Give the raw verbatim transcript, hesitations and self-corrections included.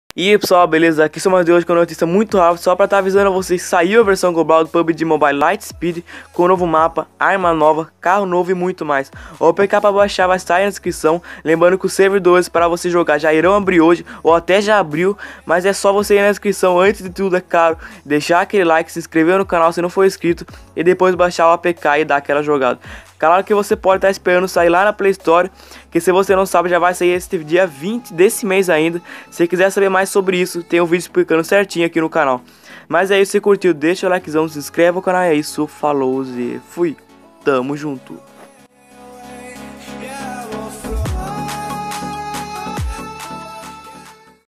E aí pessoal, beleza? Aqui sou o de hoje com uma notícia muito rápida, só pra estar tá avisando a vocês, saiu a versão global do P U B G Mobile Lightspeed, com novo mapa, arma nova, carro novo e muito mais. O A P K para baixar vai estar aí na descrição, lembrando que os servidores para você jogar já irão abrir hoje, ou até já abriu, mas é só você ir na descrição, antes de tudo é claro, deixar aquele like, se inscrever no canal se não for inscrito, e depois baixar o A P K e dar aquela jogada. Claro que você pode estar esperando sair lá na Play Store, que se você não sabe já vai sair esse dia vinte desse mês ainda. Se quiser saber mais sobre isso, tem um vídeo explicando certinho aqui no canal. Mas é isso, se curtiu, deixa o likezão, se inscreve no canal, é isso, falou e fui, tamo junto.